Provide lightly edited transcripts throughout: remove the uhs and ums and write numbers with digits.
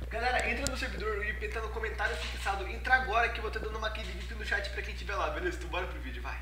Galera, entra no servidor, o IP tá no comentário fixado. Entra agora que eu vou estar dando uma key VIP no chat pra quem tiver lá, beleza? Então bora pro vídeo, vai.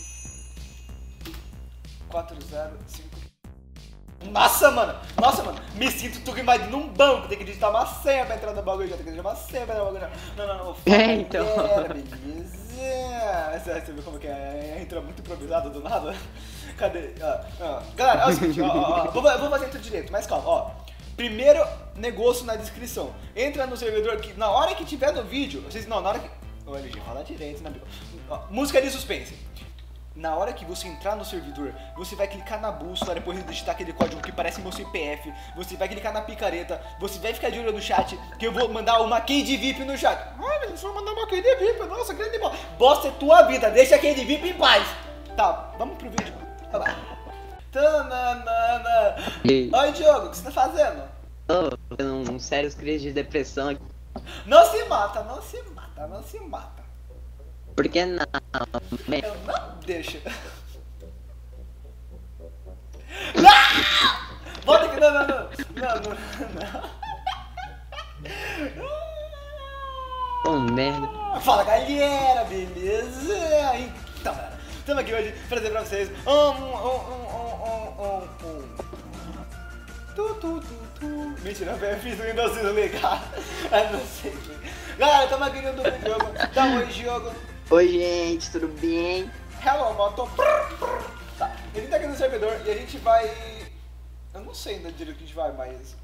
405. Nossa, mano! Nossa, mano! Me sinto tu invadindo um banco. Tem que digitar uma senha pra entrar no bagulho já. Tem que digitar uma senha pra entrar no bagulho já. Não. Então. Beleza. Você viu como que é? Entra muito improvisado do nada. Cadê? Galera, é o seguinte, vou fazer tudo direito, mas calma, ó. Primeiro negócio na descrição. Entra no servidor que na hora que tiver no vídeo, vocês não, na hora que. Ô, LG, fala direito, né, amigo? Música de suspense. Na hora que você entrar no servidor, você vai clicar na bússola, depois de digitar aquele código que parece meu CPF, você vai clicar na picareta, você vai ficar de olho no chat, que eu vou mandar uma key de VIP no chat. Ai, mas você vai mandar uma key de VIP, nossa, grande bosta. Bosta é tua vida, deixa a key de VIP em paz. Tá, vamos pro vídeo. Tá lá. Oi, Diogo, o que você tá fazendo? Tô tendo um sérios crises de depressão aqui. Não se mata, não se mata, não se mata. Por que não? Eu não deixo. Não! Volta aqui, não. Pô, merda. Fala, galera, beleza? Então, galera, estamos aqui hoje pra trazer pra vocês Mentira, eu fiz um Windowszinho legal. Eu não sei. Galera, estamos aqui no jogo. Tá, oi, jogo. Oi, gente, tudo bem? Hello, moto. Tá, a gente tá aqui no servidor e a gente vai... Eu não sei ainda direito o que a gente vai, mas...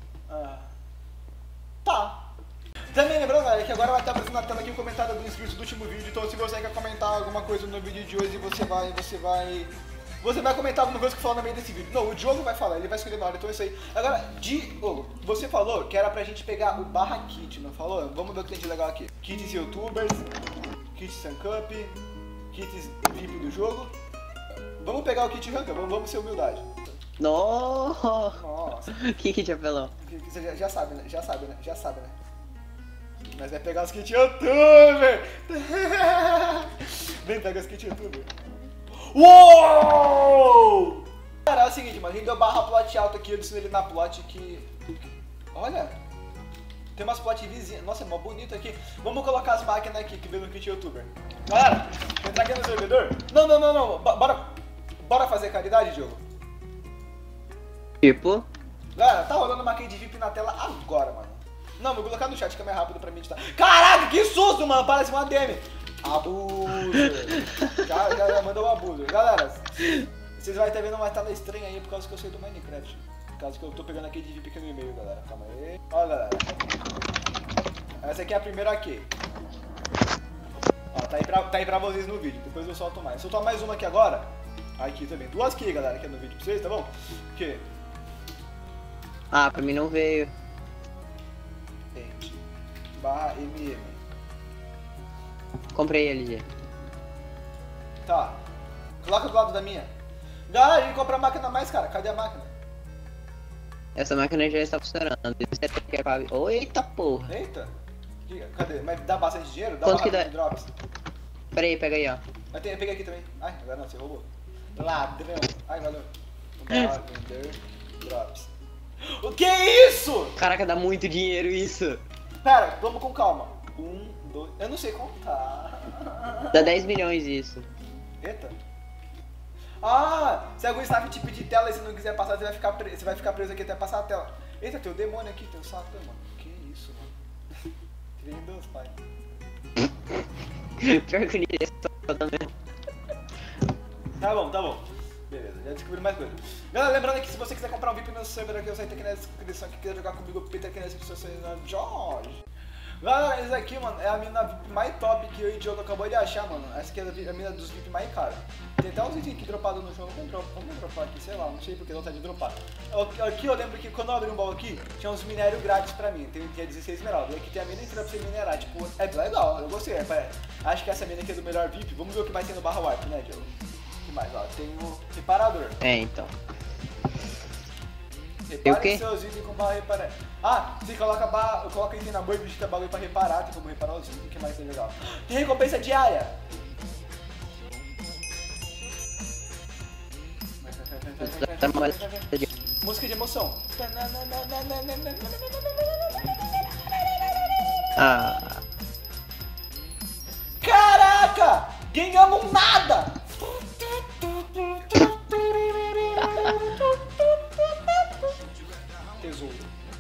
Tá. Também lembrando, galera, que agora vai estar aparecendo na tela aqui o comentário do inscrito do último vídeo. Então se você quer comentar alguma coisa no vídeo de hoje, você vai comentar alguma coisa que falou no meio desse vídeo. Não, o Diogo vai falar, ele vai escolher na hora, então é isso aí. Agora, Diogo, você falou que era pra gente pegar o /kit, não falou? Vamos ver o que tem de legal aqui. Kits youtubers, kits Suncup, kits VIP do jogo. Vamos pegar o kit ranker, vamos ser humildade. Nossa. Que te apelou? Você já sabe, né? Já sabe, né? Mas vai pegar os kits youtuber. Vem pegar os kits youtuber. Uou! Cara, é o seguinte, mano, a gente deu /plot alto aqui, eu disse ele na plot que... Olha, tem umas plot vizinhas, nossa, é mó bonito aqui. Vamos colocar as máquinas aqui que vem no kit youtuber. Galera, entrar aqui no servidor? Não, bora fazer caridade, Diogo? Tipo? Galera, tá rolando uma key de VIP na tela agora, mano. Não, vou colocar no chat que é mais rápido pra mim editar. Caraca, que susto, mano, parece uma ADM. Abuso. Já mandou um abuso. Galera, vocês vão estar vendo uma tela estranha aí por causa que eu sei do Minecraft. Por causa que eu tô pegando aqui de VIP no e-mail, galera. Calma aí. Ó, galera. Essa aqui é a primeira key. Ó, tá aí pra vocês no vídeo. Depois eu solto mais. Soltar mais uma aqui agora. Aqui também. Duas key, galera, aqui no vídeo pra vocês, tá bom? O quê? Ah, pra mim não veio. Gente. /mm. Comprei LG. Tá. Coloca do lado da minha. Galera, a gente compra a máquina mais, cara. Cadê a máquina? Essa máquina já está funcionando. Eita porra. Eita. Cadê? Mas dá bastante dinheiro? Dá Quanto que dá? drops? Pera aí, pega aí, ó. Eu peguei aqui também. Ai, agora não, você roubou. Ladrão. Ai, valeu. Vender drops. O que é isso? Caraca, dá muito dinheiro isso. Pera, vamos com calma. 1, 2... Eu não sei contar. Dá 10 milhões isso. Eita. Ah, se algum staff te pedir tela e você não quiser passar, você vai ficar preso aqui até passar a tela. Eita, tem o demônio aqui, tem o Satã, mano. Que isso, mano. Tirei Deus, pai. Pior que eu também. Tá bom. Beleza, já descobri mais coisa. Galera, lembrando que se você quiser comprar um VIP no server aqui, eu sei que aqui na descrição, que quiser jogar comigo, o Peter aqui na descrição, Jorge. Galera, essa aqui, mano, é a mina VIP mais top que eu e o Diogo acabou de achar, mano. Essa aqui é a mina dos VIP mais caros. Tem até uns itens aqui dropados no jogo. Vamos dropar aqui, sei lá, não sei porque não tá de dropar. Aqui eu lembro que quando eu abri um baú aqui, tinha uns minérios grátis pra mim. Tinha 16 esmeraldas. E aqui tem a mina inteira pra você minerar. Tipo, é legal, eu gostei. Acho que essa mina aqui é do melhor VIP. Vamos ver o que vai ter no /warp, né, Diogo? O que mais? Ó, tem o reparador. É, então. Repare seus itens com barra reparar. Ah, você coloca item na boia e digita bagulho pra reparar, tem como reparar os itens, o que mais tem legal? Tem recompensa diária! Música de emoção. Ah, Caraca! Ganhamos nada! Tesouro.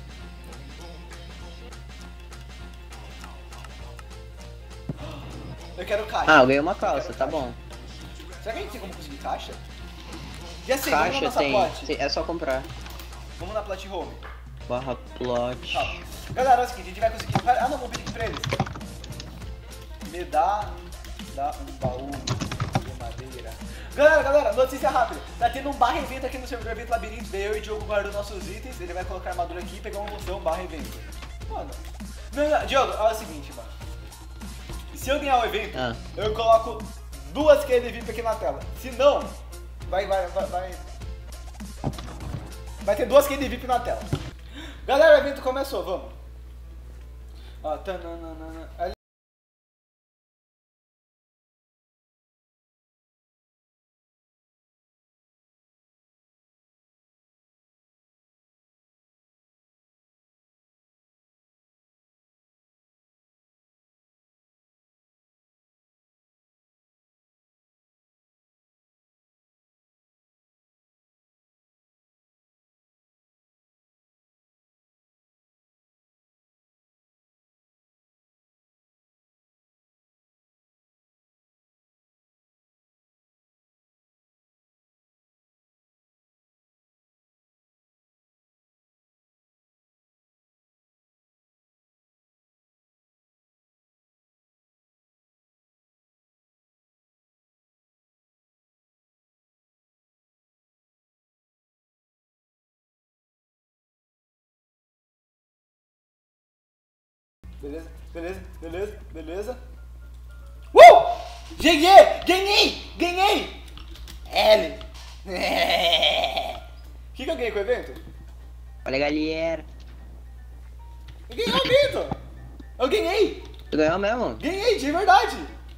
Eu quero caixa. eu ganhei uma calça, tá bom. Será que a gente tem como conseguir caixa? E assim, vamos na Caixa nossa tem, plot. é só comprar. Vamos na plot home. Barra plot. Tá. Galera, é o seguinte, a gente vai conseguir... Ah, não, vamos pedir aqui pra eles. Me dá um baú de madeira. Galera, notícia rápida. Tá tendo um barra evento aqui no servidor Evento Labirinto. Daí eu e o Diogo guardou nossos itens. Ele vai colocar a armadura aqui e pegar uma moção barra evento. Mano. Não, Diogo, olha o seguinte, mano. Se eu ganhar o evento, eu coloco 2 QL VIP aqui na tela. Se não, vai ter 2 QL VIP na tela. Galera, o evento começou, vamos. Ó, tananana. Beleza. Ganhei! L. O que eu ganhei com o evento? Olha, galera. Eu ganhei o evento! Eu ganhei! Tu ganhou mesmo? Ganhei, de verdade!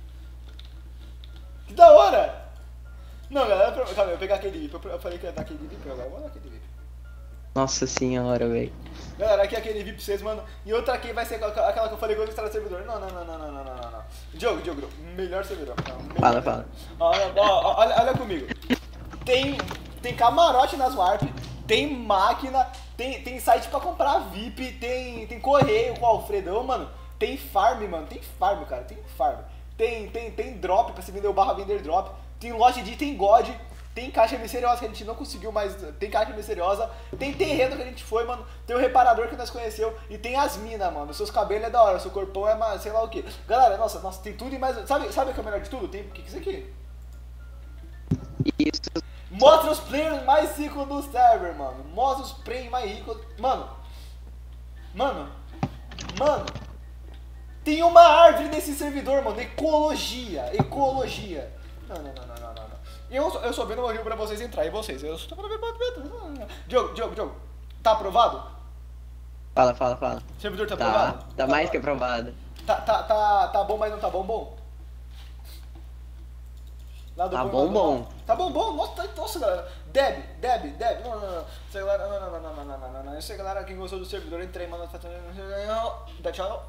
Que da hora! Não, galera, calma, eu vou pegar aquele VIP. Eu falei que ia dar aquele VIP, agora eu vou dar aquele VIP. Nossa senhora, velho. Galera, aqui é aquele VIP pra vocês, mano. E outra aqui vai ser aquela que eu falei que eu vou instalar no servidor. Não. Diogo, melhor servidor. Fala. Olha comigo. Tem camarote nas Warp, tem máquina, tem site pra comprar VIP, tem correio com o Alfredão, mano. Tem farm, mano. Tem farm, cara. Tem drop pra você vender o barra vender drop. Tem loja de item God. Tem caixa misteriosa que a gente não conseguiu, mas tem caixa misteriosa. Tem terreno que a gente foi, mano. Tem o reparador que nós conheceu. E tem as minas, mano. Seus cabelos é da hora, seu corpão é sei lá o que. Galera, nossa, tem tudo e mais. Sabe o que é o melhor de tudo? Tem o que é isso aqui? Isso. Mostra os players mais ricos do server, mano. Mostra os players mais ricos. Mano. Tem uma árvore nesse servidor, mano. Ecologia. Não. Eu só vendo o rio pra vocês entrar. E vocês? Eu só tô vendo. Diogo. Tá aprovado? Fala. O servidor tá aprovado? Tá mais que aprovado. Tá bom, mas não tá bom? Lá do Tá bom. Tá bom. Nossa, galera. Deb. Não. Isso aí, galera. Quem gostou do servidor, entrei, mano. Dá tchau.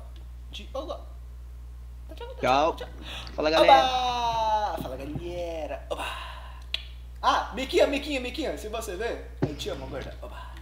Tchau. Fala, galera. Oba! Fala, galera. Oba! Ah, Miquinha. Se você ver, eu te amo, gorda. Oba!